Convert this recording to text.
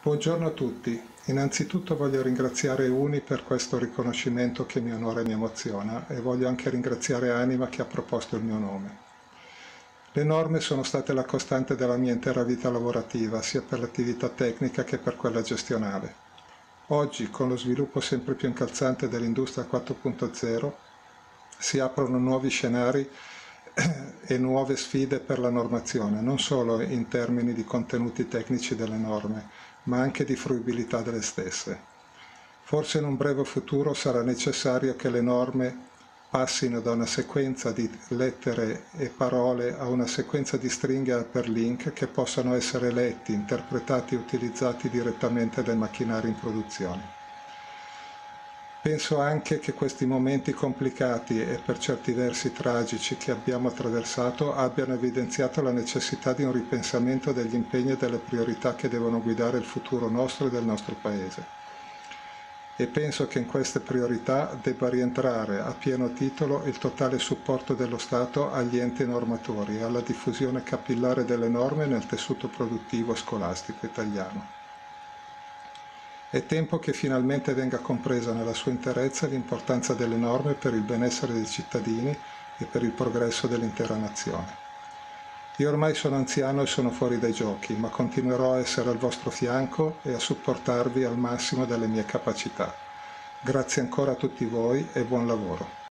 Buongiorno a tutti. Innanzitutto voglio ringraziare Uni per questo riconoscimento che mi onora e mi emoziona e voglio anche ringraziare Anima che ha proposto il mio nome. Le norme sono state la costante della mia intera vita lavorativa, sia per l'attività tecnica che per quella gestionale. Oggi, con lo sviluppo sempre più incalzante dell'industria 4.0, si aprono nuovi scenari e nuove sfide per la normazione, non solo in termini di contenuti tecnici delle norme, ma anche di fruibilità delle stesse. Forse in un breve futuro sarà necessario che le norme passino da una sequenza di lettere e parole a una sequenza di stringhe hyperlink che possano essere letti, interpretati e utilizzati direttamente dai macchinari in produzione. Penso anche che questi momenti complicati e per certi versi tragici che abbiamo attraversato abbiano evidenziato la necessità di un ripensamento degli impegni e delle priorità che devono guidare il futuro nostro e del nostro Paese. E penso che in queste priorità debba rientrare a pieno titolo il totale supporto dello Stato agli enti normatori e alla diffusione capillare delle norme nel tessuto produttivo e scolastico italiano. È tempo che finalmente venga compresa nella sua interezza l'importanza delle norme per il benessere dei cittadini e per il progresso dell'intera nazione. Io ormai sono anziano e sono fuori dai giochi, ma continuerò a essere al vostro fianco e a supportarvi al massimo delle mie capacità. Grazie ancora a tutti voi e buon lavoro.